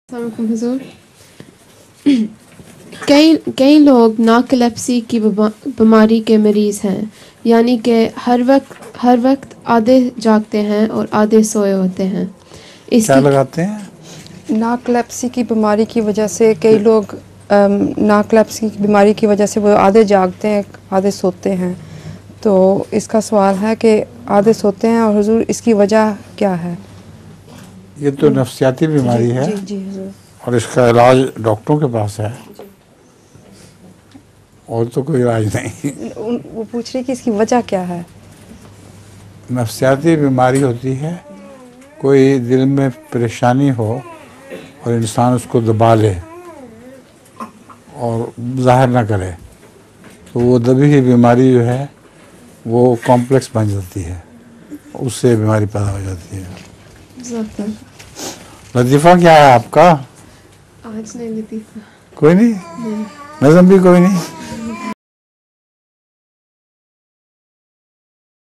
हुजूर। कई लोग नार्कोलेप्सी की बीमारी के मरीज़ हैं, यानी कि हर वक्त आधे जागते हैं और आधे सोए होते हैं। क्या लगाते हैं? नार्कोलेप्सी की बीमारी की वजह से कई लोग नार्कोलेप्सी की बीमारी की वजह से वो आधे जागते हैं आधे सोते हैं। तो इसका सवाल है कि आधे सोते हैं और हुजूर इसकी वजह क्या है? ये तो नफ्सियाती बीमारी है। जी जी हुजूर। और इसका इलाज डॉक्टरों के पास है, और तो कोई इलाज नहीं। वो पूछ रही कि इसकी वजह क्या है? नफ्सियाती बीमारी होती है, कोई दिल में परेशानी हो और इंसान उसको दबा ले और जाहिर ना करे, तो वो दबी हुई बीमारी जो है वो कॉम्प्लेक्स बन जाती है, उससे बीमारी पैदा हो जाती है। लतीफ़ा क्या है आपका? आज नहीं लतीफ़ा कोई नहीं, नज़म भी कोई नहीं।